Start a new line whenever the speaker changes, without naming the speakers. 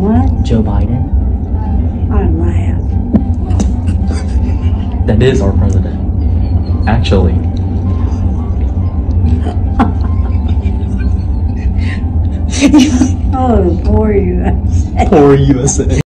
What?
Joe Biden.
I laugh.
That is our president. Actually.
Oh, poor USA.
Poor USA.